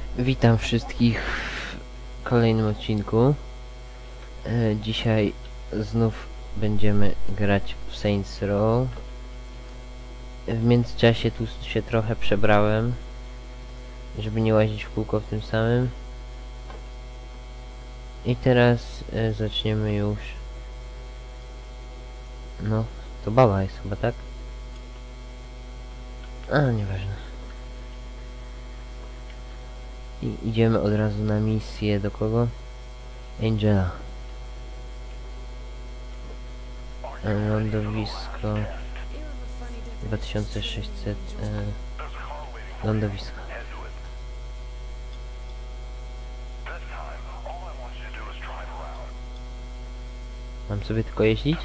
Witam wszystkich w kolejnym odcinku. Dzisiaj znów będziemy grać w Saints Row. W międzyczasie tu się trochę przebrałem, żeby nie łazić w kółko w tym samym. I teraz zaczniemy już. No, to baba jest chyba, tak? A, nieważne. I idziemy od razu na misję. Do kogo? Angela. Lądowisko 2600 lądowisko. Mam sobie tylko jeździć?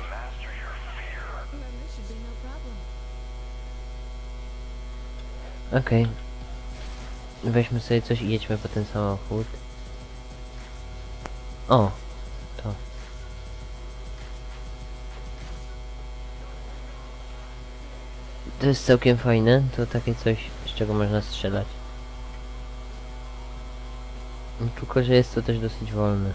Okej. Weźmy sobie coś i jedźmy po ten samochód. O! To. To jest całkiem fajne. To takie coś, z czego można strzelać. Tylko, że jest to też dosyć wolne.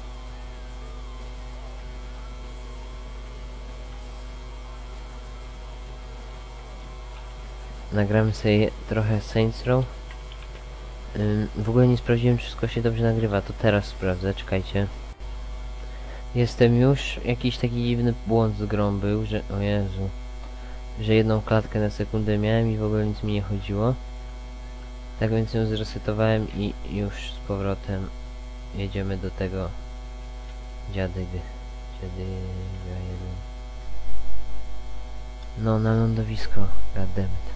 Nagramy sobie trochę Saints Row. W ogóle nie sprawdziłem, czy wszystko się dobrze nagrywa. To teraz sprawdzę, czekajcie. Jestem już. Jakiś taki dziwny błąd z grą był, że... O Jezu. Że jedną klatkę na sekundę miałem i w ogóle nic mi nie chodziło. Tak więc ją zresetowałem i już z powrotem jedziemy do tego dziadyga jeden. No, na lądowisko. Goddammit.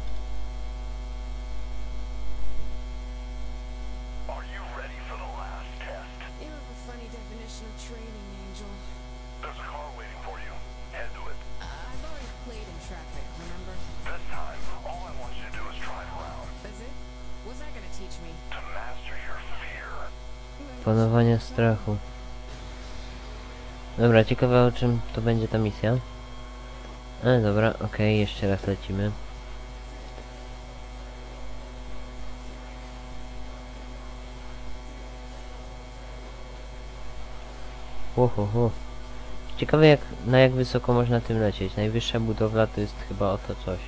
Panowania strachu. Dobra, ciekawe o czym to będzie ta misja. Ale dobra, okej, jeszcze raz lecimy. Ohoho. Ciekawe jak wysoko można tym lecieć. Najwyższa budowla to jest chyba oto coś.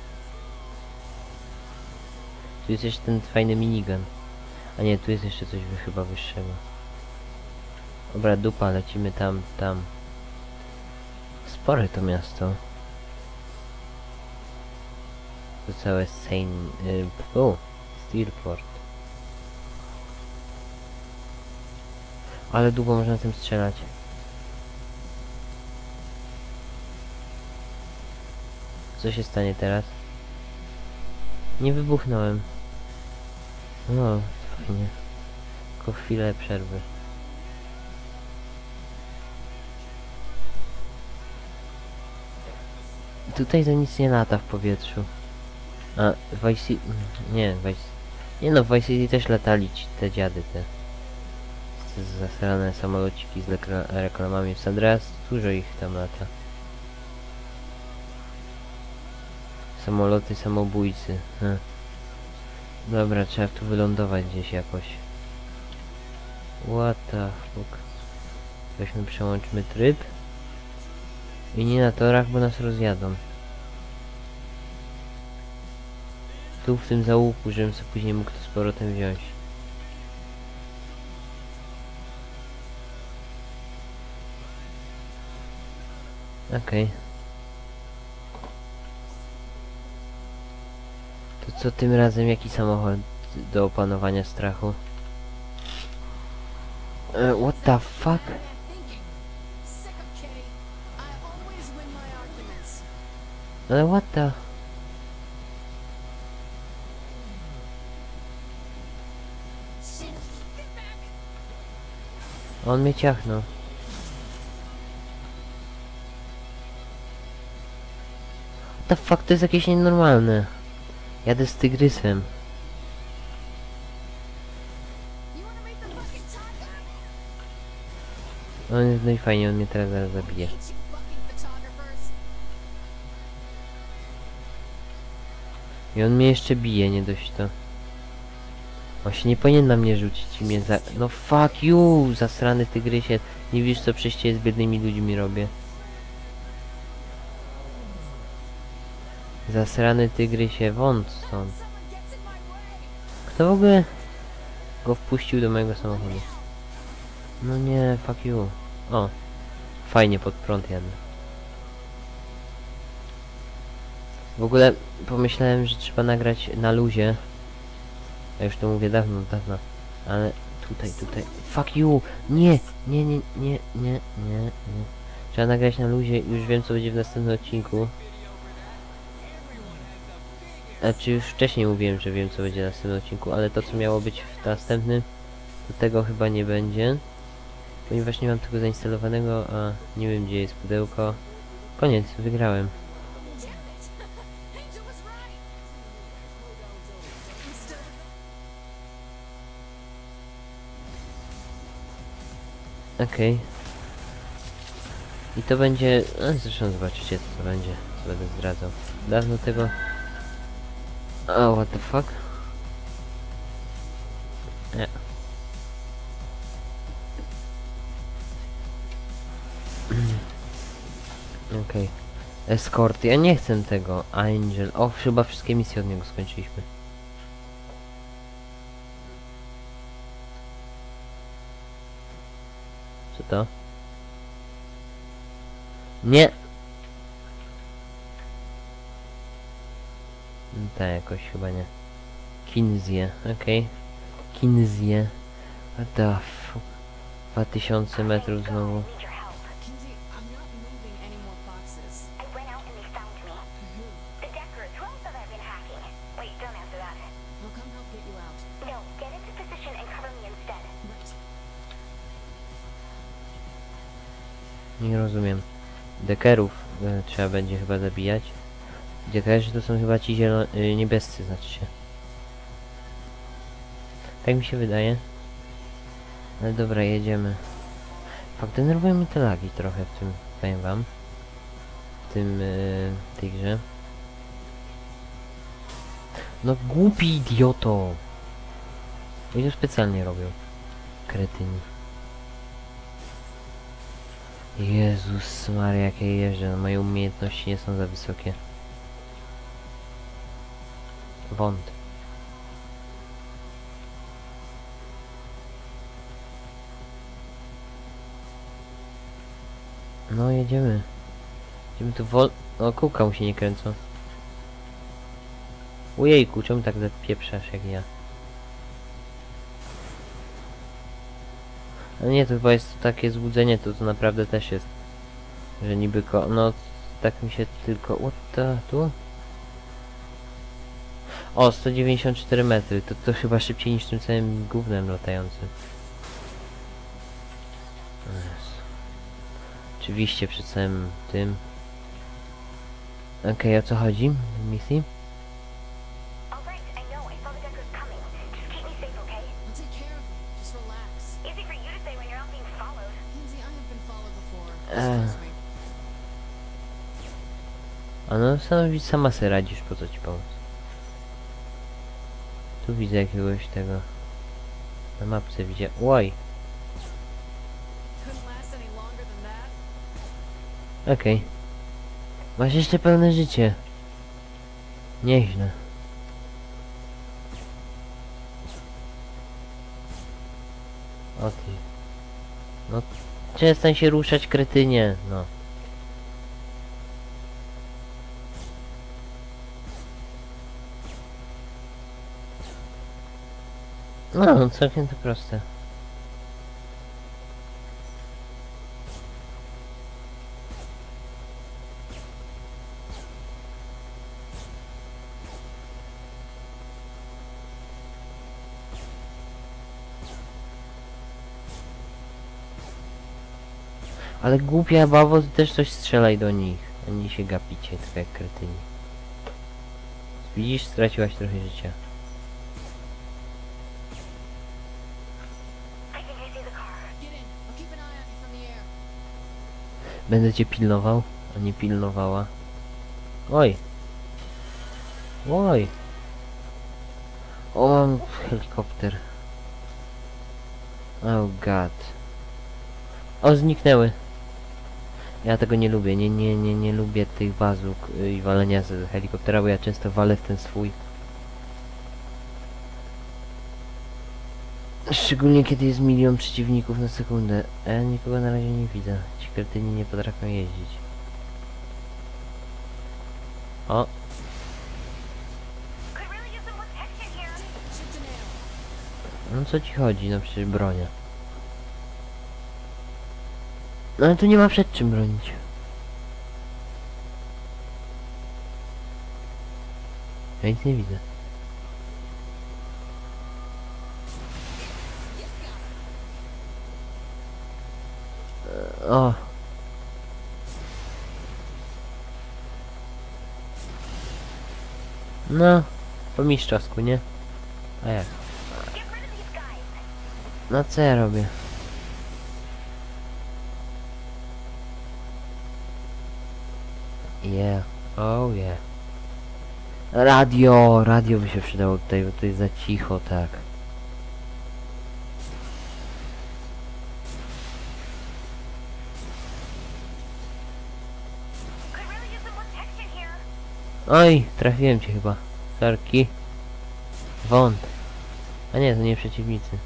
Tu jest jeszcze ten fajny minigun. A nie, tu jest jeszcze coś chyba wyższego. Dobra, dupa, lecimy tam. Spore to miasto. To całe Steelport. Ale długo można tym strzelać. Co się stanie teraz? Nie wybuchnąłem. O, fajnie. Tylko chwilę przerwy. Tutaj to nic nie lata w powietrzu. A, Vice City... Nie, Nie no, w Vice City też latali te dziady, te zasrane samolociki z reklamami. W San Andreas dużo ich tam lata. Samoloty samobójcy. Dobra, trzeba tu wylądować gdzieś jakoś. What the fuck. Weźmy, przełączmy tryb. I nie na torach, bo nas rozjadą. Tu w tym załuku, żebym sobie później mógł to z powrotem wziąć. Okej. To co tym razem? Jaki samochód do opanowania strachu? What the fuck? Ale what the... On mnie ciachnął. What the fuck, to jest jakieś nienormalne. Jadę z tygrysem. No i fajnie, on mnie teraz zaraz zabije. I on mnie jeszcze bije, nie dość to. On się nie powinien na mnie rzucić i mnie za... No fuck you, zasrany tygrysie. Nie widzisz co przecież z biednymi ludźmi robię. Zasrany tygrysie, wąt stąd. Kto w ogóle go wpuścił do mojego samochodu? No nie, fuck you. O, fajnie pod prąd jadę. W ogóle pomyślałem, że trzeba nagrać na luzie. Ja już to mówię dawno, ale tutaj. Fuck you! Nie. Trzeba nagrać na luzie, już wiem co będzie w następnym odcinku. Znaczy już wcześniej mówiłem, że wiem co będzie w następnym odcinku, ale to co miało być w następnym, to tego chyba nie będzie. Ponieważ nie mam tego zainstalowanego, a nie wiem gdzie jest pudełko. Koniec, wygrałem. Okej. I to będzie... zresztą zobaczycie co to będzie, co będę zdradzał. Dawno tego... Oh, what the fuck? Nie. Okej. Escort, ja nie chcę tego. Angel. O, chyba wszystkie misje od niego skończyliśmy. Co to? Nie! Tak, jakoś chyba nie. Kinzję, okej. Kinzję. What the fuck? 2000 metrów znowu. Nie rozumiem. Dekerów trzeba będzie chyba zabijać. Dekerzy to są chyba ci niebiescy, znaczy się. Tak mi się wydaje. Ale dobra, jedziemy. Fakt, denerwują mnie te lagi trochę w tym, powiem wam. W tym, tej grze. No głupi idioto! Oni to specjalnie robią. Kretyni. Jezus Maria, jak ja jeżdżę, no moje umiejętności nie są za wysokie. Wąt. No jedziemy. Jedziemy tu o, kółka mu się nie kręcą. Ujejku, czemu tak zapieprzasz jak ja? A nie, to chyba jest takie złudzenie, to naprawdę też jest. Że niby no, tak mi się tylko... What the... Tu? O, 194 metry, to chyba szybciej niż tym całym gównem latającym. Oczywiście przy całym tym. Okej, o co chodzi w misji? A no, stanowić sama se radzisz, po co ci pomóc? Tu widzę jakiegoś tego... Na mapce widzę... Oj! Okej. Masz jeszcze pełne życie. Nieźle. O ty. No, przestań się ruszać, kretynie, no. No, całkiem to proste. Ale głupia bawo, ty też coś strzelaj do nich. Oni się gapicie, tak jak kretyni. Widzisz, straciłaś trochę życia. Będę cię pilnował, a nie pilnowała. Oj! Oj! O, mam helikopter. Oh god. O, zniknęły. Ja tego nie lubię. Nie lubię tych bazuk i walenia z helikoptera, bo ja często walę w ten swój. Szczególnie kiedy jest milion przeciwników na sekundę. A ja nikogo na razie nie widzę. Ci kretyni nie potrafią jeździć. O! No co ci chodzi? No przecież bronię. No ale tu nie ma przed czym bronić. Ja nic nie widzę. O! No, po mistrzowsku, nie? A jak? No co ja robię? Yeah, oh yeah. Radio by się przydało tutaj, bo to jest za cicho, tak. Oj, trafiłem cię chyba. Sarki. Wąt. A nie, to nie przeciwnicy.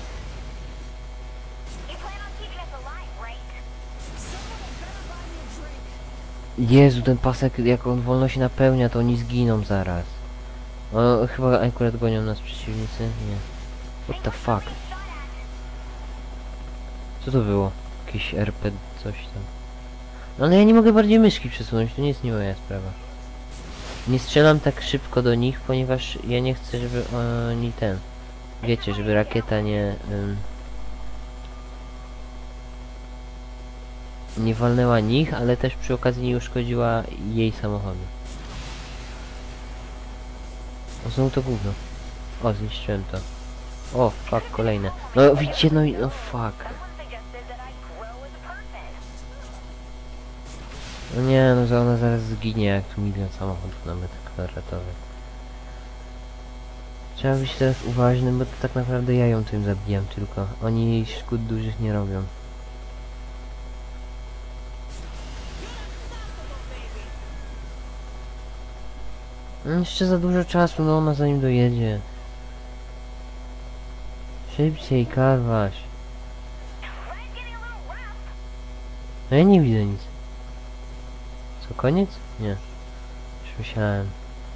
Jezu, ten pasek, jak on wolno się napełnia, to oni zginą zaraz. O, chyba akurat gonią nas przeciwnicy. Nie. What the fuck? Co to było? Jakiś RP, coś tam. No ale ja nie mogę bardziej myszki przesunąć, to nie jest nie moja sprawa. Nie strzelam tak szybko do nich, ponieważ ja nie chcę, żeby oni ten... Wiecie, żeby rakieta nie walnęła nich, ale też przy okazji nie uszkodziła jej samochodu. O, znowu to gówno. O, zniszczyłem to. O, fuck, kolejne. No widzicie, no fuck. No nie, no że ona zaraz zginie, jak tu milion samochodów na metr kwadratowy. Trzeba być teraz uważnym, bo to tak naprawdę ja ją tym zabijam tylko. Oni szkód dużych nie robią. No jeszcze za dużo czasu, no ona zanim dojedzie. Szybciej, karwaś. No ja nie widzę nic. Co, koniec? Nie. Już myślałem.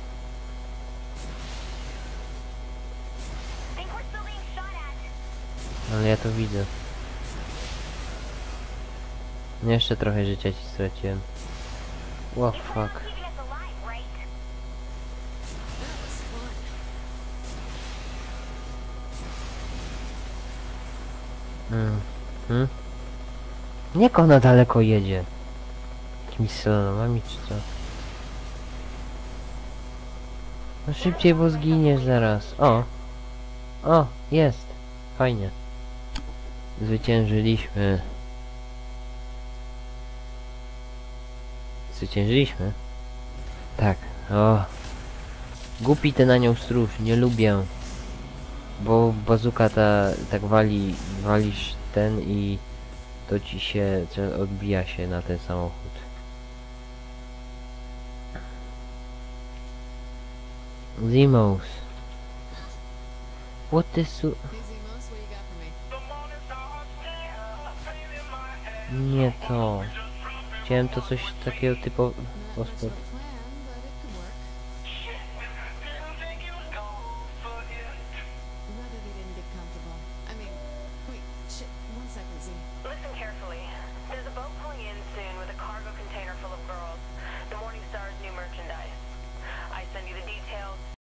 Ale ja to widzę. No jeszcze trochę życia ci straciłem. What fuck. Niech ona daleko jedzie. Jakimiś slalomami czy co? No szybciej, bo zginiesz zaraz. O! O! Jest! Fajnie. Zwyciężyliśmy. Zwyciężyliśmy? Tak. O! Głupi ten anioł stróż, nie lubię. Bo bazuka ta tak walisz ten i to ci się odbija się na ten samochód. Zimos. What is su... Nie to. Chciałem to coś takiego typu...